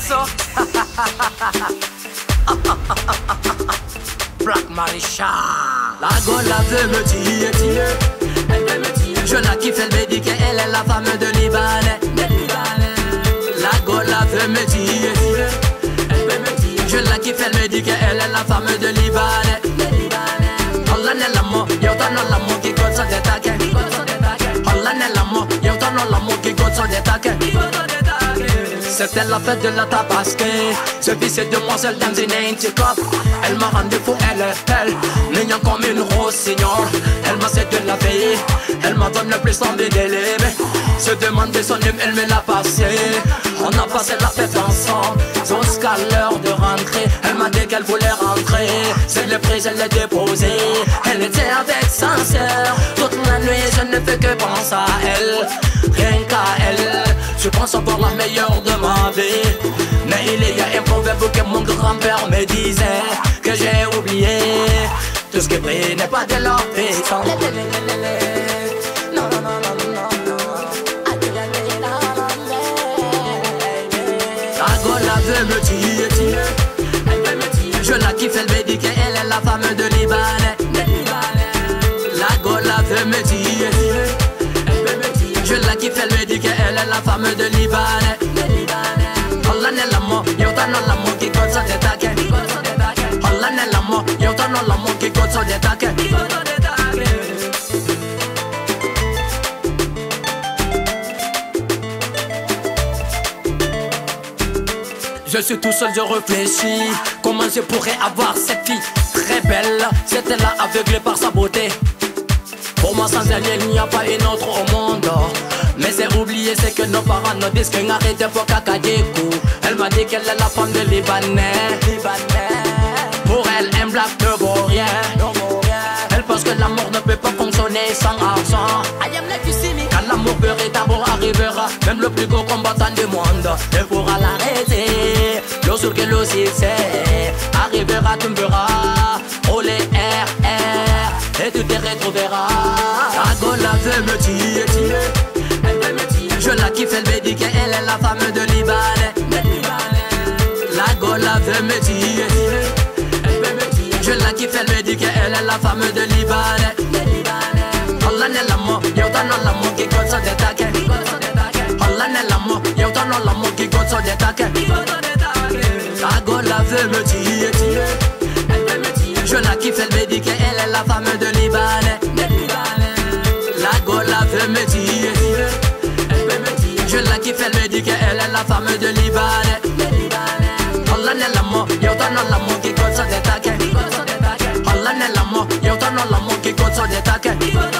ça. Black Marisha. La gola veut me tirer, elle veut me tirer. Je la kiffe, elle me dit qu'elle est la femme de Libanais. La gola veut me tirer, elle veut me tirer. Je la kiffe, elle me dit qu'elle est la femme de Libanais. Allah n'est l'amour, y'a autant dans l'amour qui compte sur des taquets. Allah n'est l'amour, y'a autant dans l'amour qui compte sur des taquets. C'était la fête de la tabasque. Ce fils est demoiselle dans une anticope. Elle m'a rendu fou, elle mignon comme une rossignol. Elle m'a séduit la veille, elle m'a donné le plus envie d'élever. Se demander son nom, elle me l'a passé. On a passé la fête ensemble jusqu'à l'heure de rentrer. Elle m'a dit qu'elle voulait rentrer. C'est le prix, je l'ai déposé. Elle était avec sa sœur. Toute la nuit, je ne fais que penser à elle. Rien qu'à elle. Je pense avoir la meilleure de ma vie. Mais il y a un proverbe que mon grand-père me disait, que j'ai oublié. Tout ce qui brille n'est pas de l'or. Non, non, non, non, non, non. La gola veut me tirer, elle veut me tirer. Je la kiffe, elle me dit qu'elle est la femme de Libanais. La gola veut me tirer, je la kiffe, elle me dit qu'elle est la femme de Libanais. Allah n'est l'amour, y'a autant dans l'amour qui compte sur des taquets. Allah n'est l'amour, y'a autant dans l'amour qui compte sur des taquets. Je suis tout seul, je réfléchis. Comment je pourrais avoir cette fille très belle? C'était là aveuglée par sa beauté. Pour moi sans elle il n'y a pas une autre au monde. Mais c'est oublié, c'est que nos parents nous disent qu'on arrête pour Kakadékou. Elle m'a dit qu'elle est la femme de Libanais. Pour elle, un black ne vaut rien. Elle pense que l'amour ne peut pas fonctionner sans argent. Quand l'amour véritable arrivera, même le plus gros combattant du monde ne pourra l'arrêter. Le jour que le succès arrivera, tu me verras. Oh les RR, et tu te retrouveras. La gola veut me tirer, elle veut me tirer. Je la kiffe, elle me dit qu'elle est la femme de Libanais. La gola veut me tirer, elle veut me tirer. Je la kiffe, elle me dit qu'elle est la femme de Libanais. Allah n'est l'amour, y'a autant dans l'amour qui compte sur des taquets. Allah n'est l'amour, y'a autant dans l'amour qui compte sur des taquets. La gola veut me tirer, elle veut me tirer. Je la kiffe, elle me dit qu'elle est la femme de Libanais. La gola veut me tirer, elle veut me tirer. Je la kiffe, elle me dit qu'elle est la femme de Libanais. Allah n'est l'amour, y'a autant dans l'amour qui compte sur des taquets. Allah n'est l'amour, y'a autant dans l'amour qui compte sur des taquets.